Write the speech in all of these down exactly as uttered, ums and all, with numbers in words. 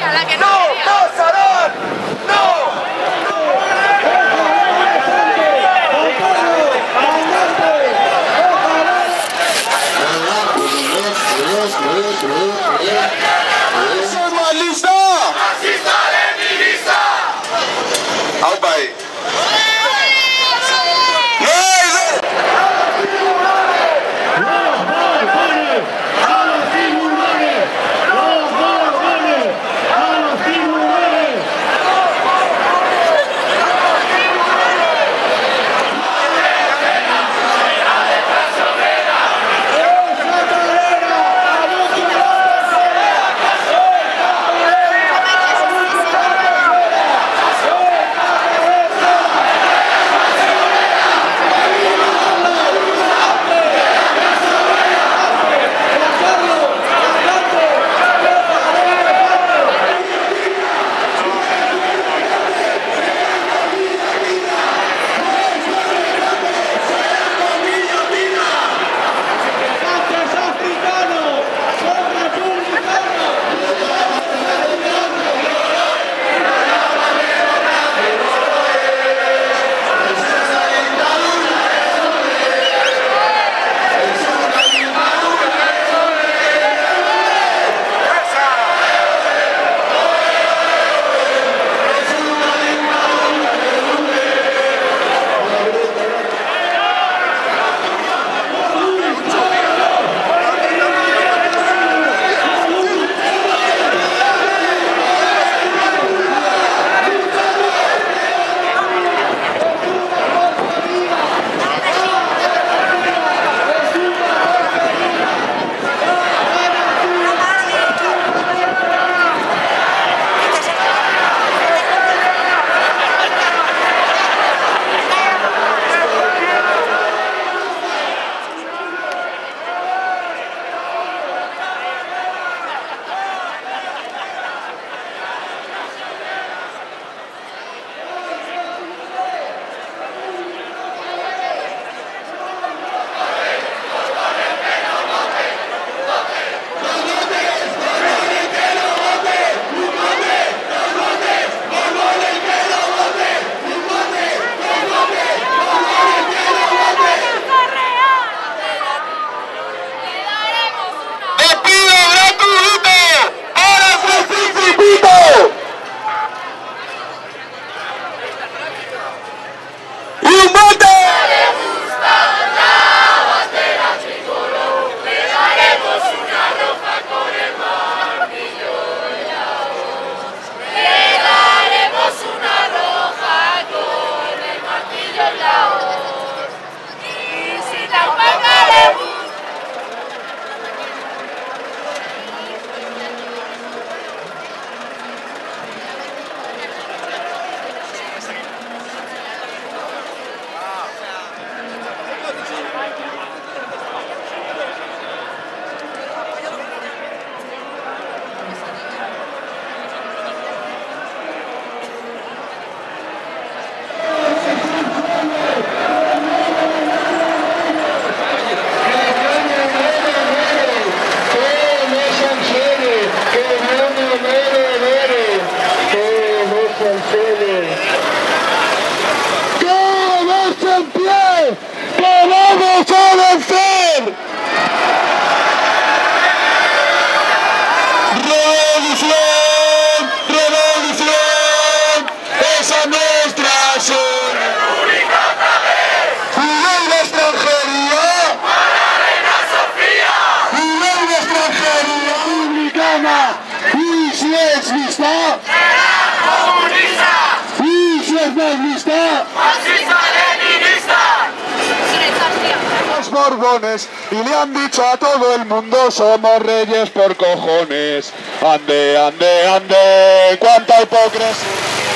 Borbones y le han dicho a todo el mundo somos reyes por cojones. Ande, ande, ande, cuánta hipocresía.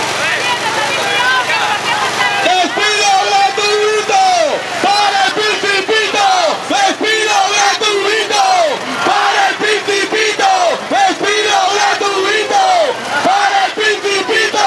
¡Despido gratuito para el Principito! ¡Despido gratuito para el Principito! ¡Despido gratuito para el Principito!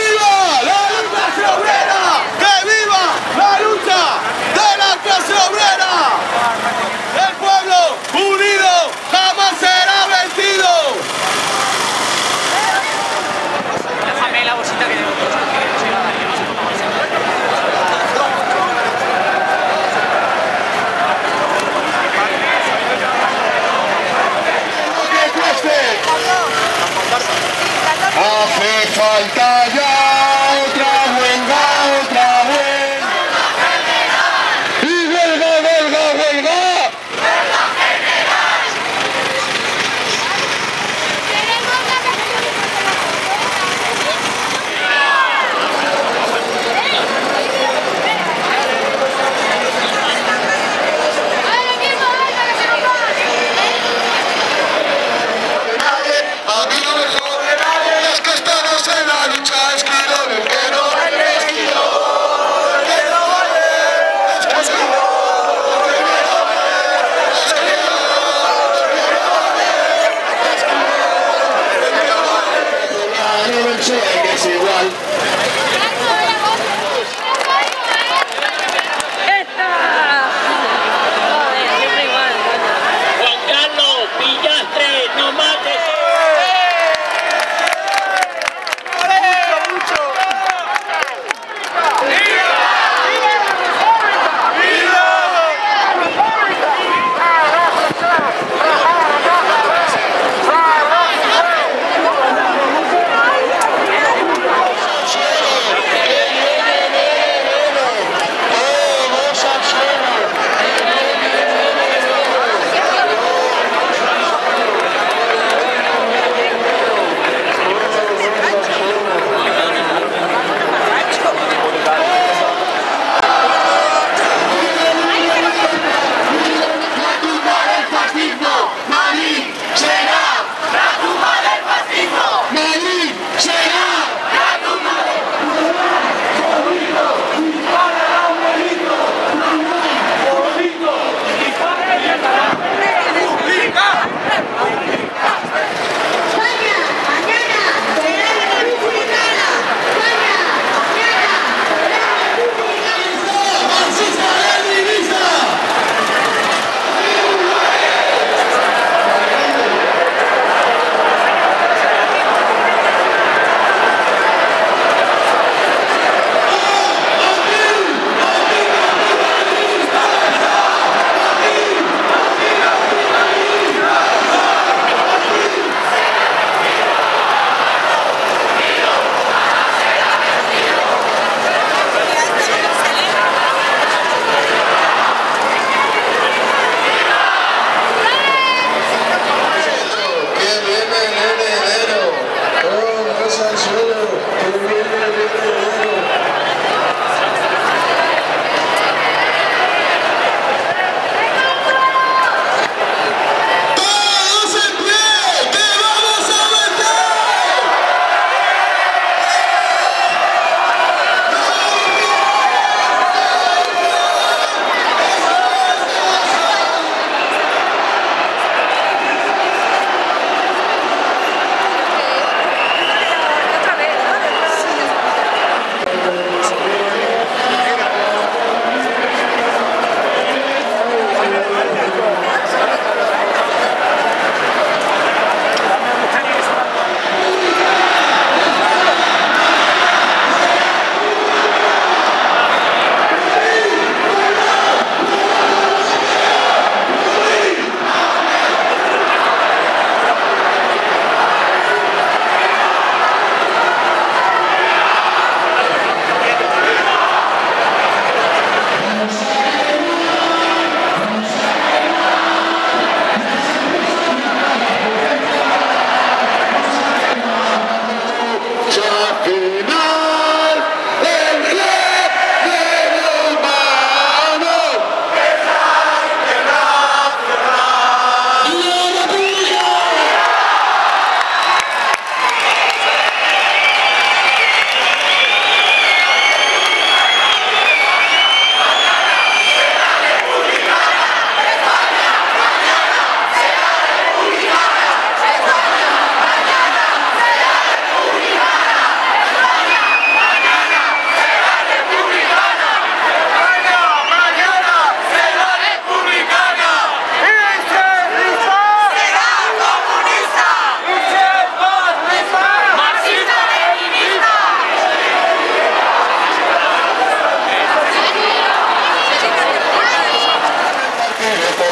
¡Que viva la lucha obrera! falta ya otra huelga, otra huelga. ¡Y huelga, huelga, huelga! A mí no me jode nadie, es que estamos en la lucha, es que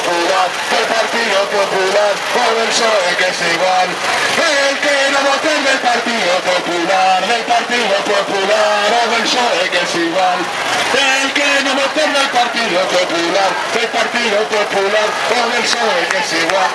Popular, del Partido Popular, o del P S O E que es igual. El que no vote del Partido Popular, del Partido Popular, o del P S O E que es igual. El que no vote del Partido Popular, del Partido Popular, o del P S O E que es igual.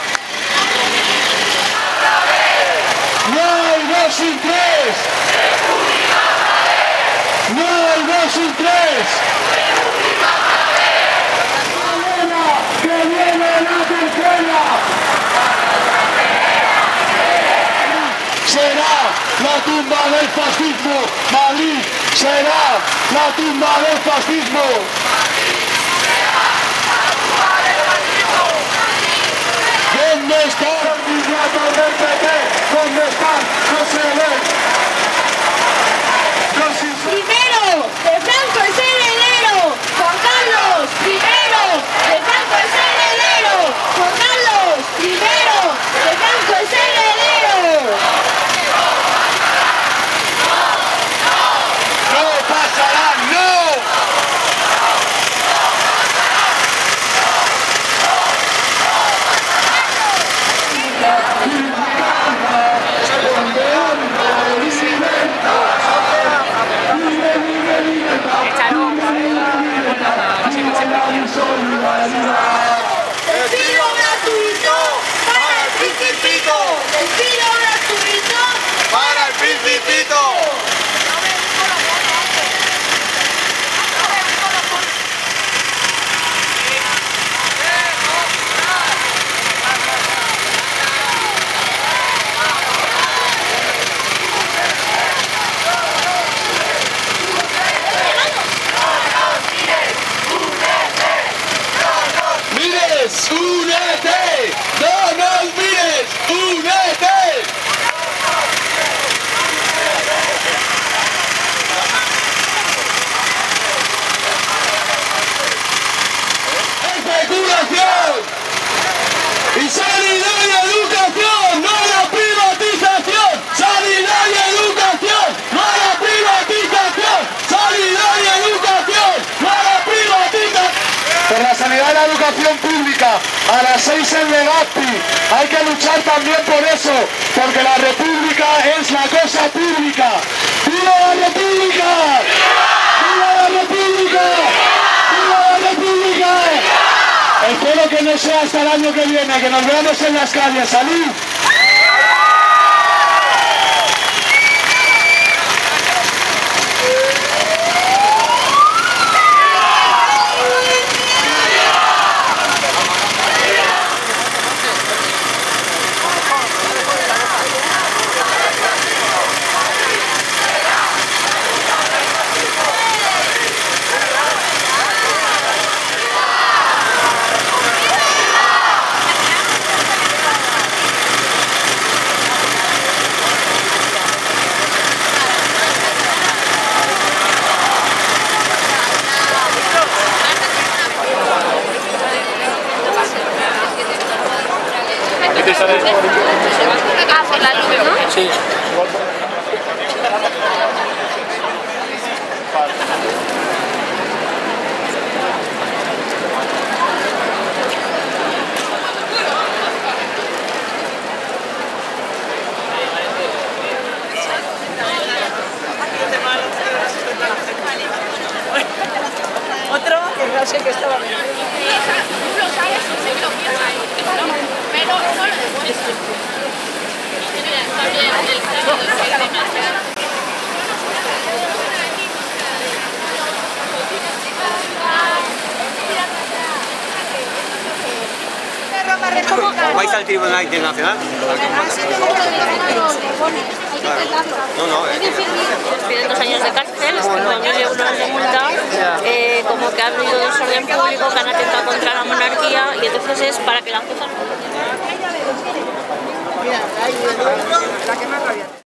No hay dos sin tres. No hay dos sin tres. Que viene la tercera. Será la tumba del fascismo. Madrid será la tumba del fascismo. ¿Dónde están los candidatos del P P? ¿Dónde están? No se ven. Primero, de Franco es heredero. Juan Carlos, primero, de Franco es heredero. Juan Carlos, primero, de Franco es heredero. No pasará, no. Despido gratuito para el Principito. Despido gratuito ¡Para el Principito! ¡Mires, únete! ¡No nos mires! ¡Únete! ¡Especulación! ¡Y sanidad y educación! ¡No a la privatización! ¡Sanidad y educación! ¡No a la privatización! ¡Sanidad y educación! ¡No a la privatización! Por la sanidad y la educación pública, a las seis en Legazpi. Hay que luchar también por eso, porque la república es la cosa pública. ¡Viva la república! ¡Viva la república! ¡Viva la república! Espero que no sea hasta el año que viene, que nos veamos en las calles. ¡Salud! Ah, por la luz, ¿no? Sí. Otro que no sé qué estaba viendo. Tú lo sabes, sé que lo piensas, pero no lo demuestras. También el sábado es demasiado. ¿Vais al Tribunal Internacional? No, no, es Piden dos años de cárcel, cinco mil euros de multa, eh, como que ha habido desorden público, que han atentado contra la monarquía, y entonces es para que la jueza... Mira, ahí, la que más rabia.